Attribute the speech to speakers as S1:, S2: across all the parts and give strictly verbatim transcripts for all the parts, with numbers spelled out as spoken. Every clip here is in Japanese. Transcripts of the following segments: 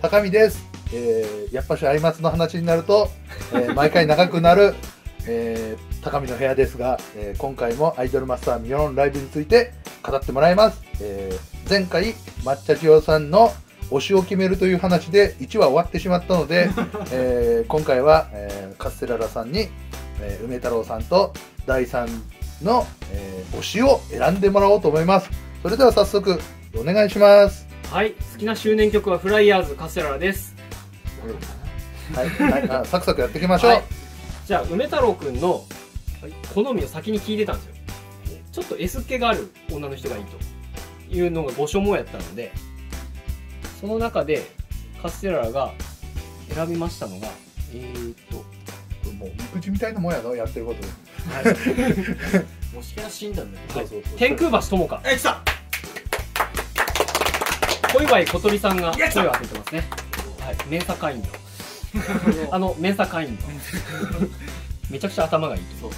S1: 高見です。えー、やっぱしアイマスの話になると、えー、毎回長くなる、えー、高見の部屋ですが、えー、今回もアイドルマスターミヨンライブについて語ってもらいます。えー、前回抹茶千代さんの推しを決めるという話でいちわ終わってしまったので、えー、今回は、えー、カステララさんに、えー、梅太郎さんとだいさんの、えー、推しを選んでもらおうと思います。それでは早速お願いします。
S2: はい、好きな周年曲はフライヤーズカステララです。
S1: はい、はい、あ、サクサクやっていきましょう。はい、
S2: じゃあ梅太郎くんの好みを先に聞いてたんですよ。ちょっと S っ気がある女の人がいいというのがご所望やったので、その中でカステララが選びましたのが、えーっと
S1: もうみくじみたいなもんやのやってること。
S3: はい。もしか死んだんだけど。
S2: はい、天空橋智香。
S3: え、来た。
S2: 小祝小鳥さんが声を当ててますね。はい、メンサ会員の。あのメンサ会員の。めちゃくちゃ頭がいいと。はい。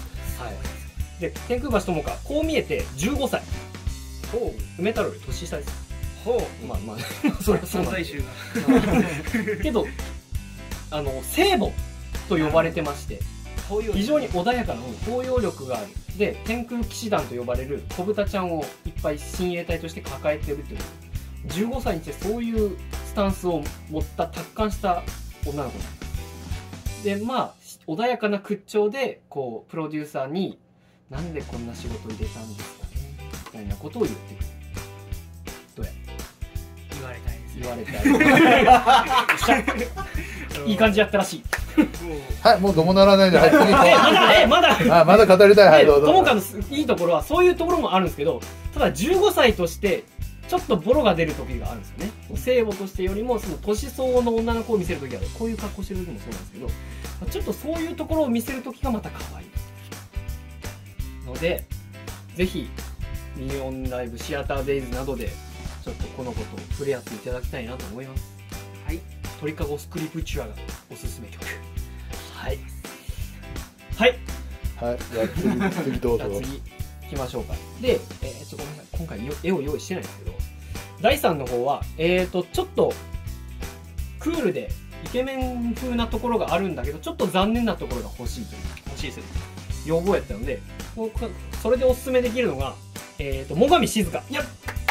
S2: で、天空橋智香、こう見えてじゅうごさい。ほう。梅太郎より年下です。ほう。まあまあ、それはそうなんですけど、あの聖母と呼ばれてまして、非常に穏やかな包容力がある。で、天空騎士団と呼ばれる小豚ちゃんをいっぱい親衛隊として抱えてるっていう。じゅうごさいにしてそういうスタンスを持った達観した女の子なんです。で、まあ穏やかな口調でこうプロデューサーに「なんでこんな仕事入れたんですかね」みたいなことを言ってくる。どうや？
S3: 言われたいですね。
S2: 言われたい。いい感じやったらしい。
S1: はい、もうどもならないで、はい、次
S2: え、まだ、え、まだ。
S1: あ、まだ語りたい、はい、どうぞ。
S2: ともかくいいところはそういうところもあるんですけど、ただじゅうごさいとしてちょっとボロが出る時があるんですよね。聖母としてよりもその年相応の女の子を見せる時はこういう格好してる時もそうなんですけど、ちょっとそういうところを見せる時がまた可愛いので、ぜひミニオンライブシアターデイズなどでちょっとこの子と触れ合っていただきたいなと思います。はい、鳥かごスクリプチュアがおすすめ曲。はいはい
S1: はい、じゃあ次次どうぞ。
S2: じゃあ次行きましょうか。で、えー、ちょっとごめんなさい、今回絵を用意してないんですけど、だいさんの方はえーとちょっとクールでイケメン風なところがあるんだけど、ちょっと残念なところが欲しいという欲しいですね要望やったので、それでおすすめできるのがえーと最上静香。いや、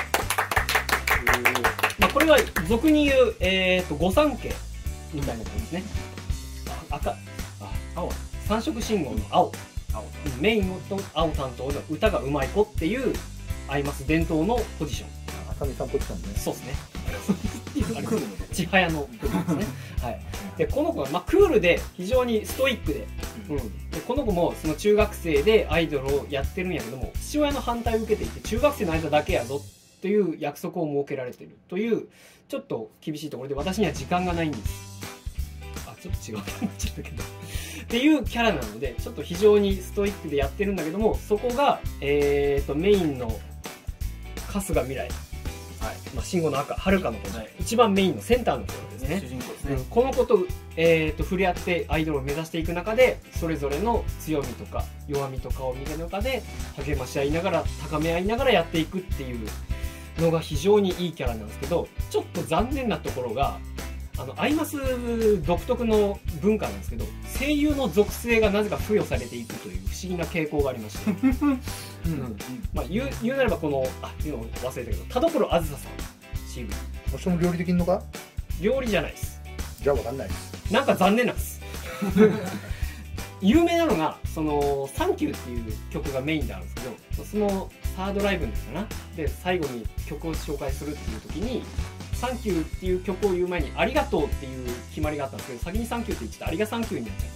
S2: まあこれは俗に言うえーと御三家みたいな感じですね。赤、あ、青、三色信号の青、青、メインと青担当の歌がうまい子っていうアイマス伝統のポジション。
S1: 浅見さんポジションね。
S2: そうですね。千早のポジションですね。はい。でこの子はまあクールで非常にストイックで、うん。でこの子もその中学生でアイドルをやってるんやけども、父親の反対を受けていて中学生の間だけやぞという約束を設けられているというちょっと厳しいところで、私には時間がないんです。ちょっと違うってなっちゃったけどっていうキャラなので、ちょっと非常にストイックでやってるんだけども、そこが、えー、とメインの春日未来、はい、まあ、慎吾の赤、はるかの子、はい、一番メインのセンターの子ですね。主人公ですね。うん、この子と、えー、と触れ合ってアイドルを目指していく中で、それぞれの強みとか弱みとかを見る中で励まし合いながら高め合いながらやっていくっていうのが非常にいいキャラなんですけど、ちょっと残念なところが、あのアイマス独特の文化なんですけど、声優の属性がなぜか付与されていくという不思議な傾向がありまして、うん、まあ言う、言うなればこのあ言うの忘れたけど、田所あずささん シーブイ。
S1: もしも料理できんのか？
S2: 料理じゃないです。
S1: じゃあ分かんないです。
S2: なんか残念なんです有名なのがその「サンキュー」っていう曲がメインであるんですけど、そのサードライブですかなで最後に曲を紹介するっていう時にサンキューっていう曲を言う前にありがとうっていう決まりがあったんですけど、先にサンキューって言ってたありがサンキューになっちゃった。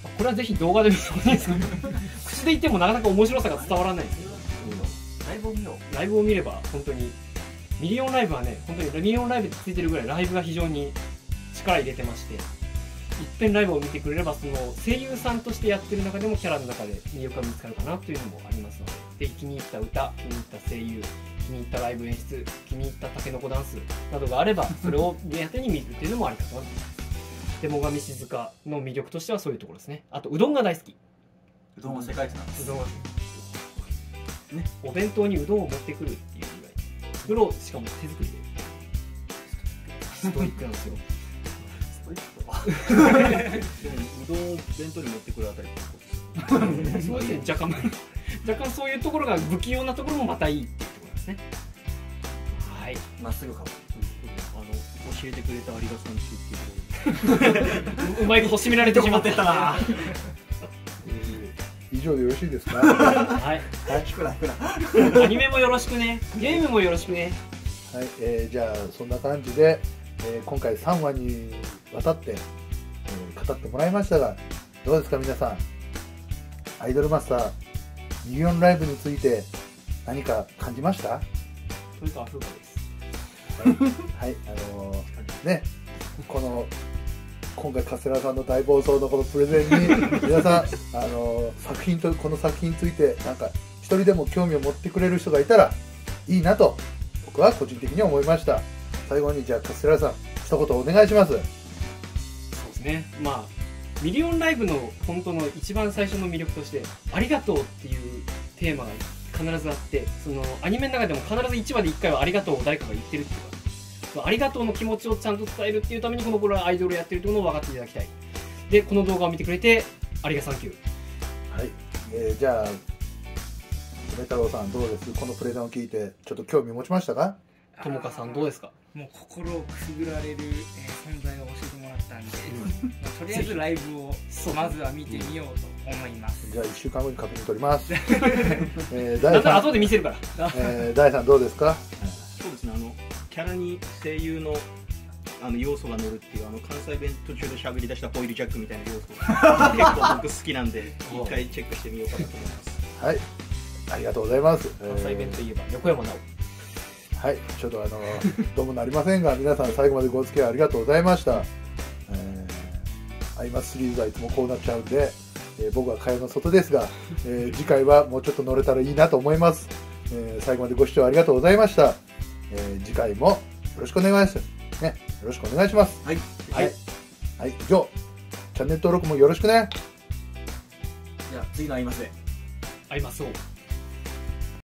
S2: これはぜひ動画で見てもいいですか口で言ってもなかなか面白さが伝わらないんですけど、
S3: ライブを見よう。
S2: ライブを見れば本当にミリオンライブはね、本当にミリオンライブってついてるぐらいライブが非常に力入れてまして、一遍ライブを見てくれればその声優さんとしてやってる中でもキャラの中で魅力が見つかるかなというのもありますので、ぜひ気に入った歌、気に入った声優、気に入ったライブ演出、気に入ったタケノコダンスなどがあれば、それを目当てに見るっていうのもありかと思います。で、最上静香の魅力としてはそういうところですね。あとうどんが大好き。
S3: うどんは世界一なんです。
S2: うどんはね、お弁当にうどんを持ってくるっていうぐらい作ろう、しかも手作りでストイックなんですよ。
S3: ストイックとはでもうどんを弁当に持ってくるあたりって
S2: そうですね、若干若干そういうところが不器用なところもまたいいっていうところですね。はい、
S3: まっすぐかも。
S4: あの教えてくれたありがさんちっていうところ
S2: うまいこと締められてしまってたな。
S1: 以上でよろしいですか？
S2: はい、
S3: 引くな引くな。
S2: アニメもよろしくね、ゲームもよろしくね。
S1: はい、えー、じゃあそんな感じで、えー今回さんわにわたって、えー語ってもらいましたが、どうですか皆さん。アイドルマスターミリオンライブについて何か感じました？
S2: というか風花です。
S1: はい、あのーね、この今回カステラさんの大暴走のこのプレゼンに皆さん、あのー作品とこの作品についてなんか一人でも興味を持ってくれる人がいたらいいなと僕は個人的に思いました。最後にじゃあカステラさん一言お願いします。
S2: そうですね、まあミリオンライブの本当の一番最初の魅力として「ありがとう」っていうテーマが必ずあって、そのアニメの中でも必ずいちわでいっかいは「ありがとう」を誰かが言ってるっていうか、そのありがとうの気持ちをちゃんと伝えるっていうためにこの頃はアイドルをやってるっていうのを分かっていただきたい。でこの動画を見てくれてありがサンキュー。
S1: はい、えー、じゃあ梅太郎さんどうです？このプレゼンを聞いてちょっと興味持ちましたか？
S2: ともかさんどうですか？
S5: もう心をくすぐられる、えー存在を教えてもらったんで、まあとりあえずライブをまずは見てみようと思います。
S1: じゃあいっしゅうかんごに確認取ります。えー、
S2: だったら
S1: 第三
S2: 後で見せるから。
S1: えー、第三どうですか？
S4: そうですね、あのキャラに声優のあの要素が乗るっていう、あの関西弁途中で喋り出したホイールジャックみたいな要素結構僕好きなんで一回チェックしてみようかなと思います。
S1: はい、ありがとうございます。
S2: 関西弁といえば横山直。
S1: はい、ちょっとあのどうもなりませんが皆さん最後までご付き合いありがとうございました。えー、アイマスシリーズはいつもこうなっちゃうんで、えー僕は蚊帳の外ですが、えー次回はもうちょっと乗れたらいいなと思います。えー最後までご視聴ありがとうございました。えー次回もよろしくお願いしますね。よろしくお願いします。
S3: はい。
S1: はい、はい、以上チャンネル登録もよろしくね。
S3: じゃあ次の会いますね。
S2: あります。